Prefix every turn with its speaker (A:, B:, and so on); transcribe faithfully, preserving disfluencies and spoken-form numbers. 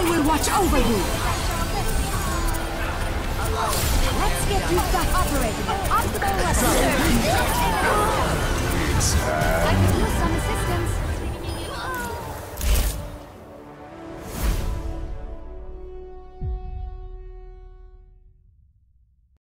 A: will watch over you. Let's get you back operating at optimal level.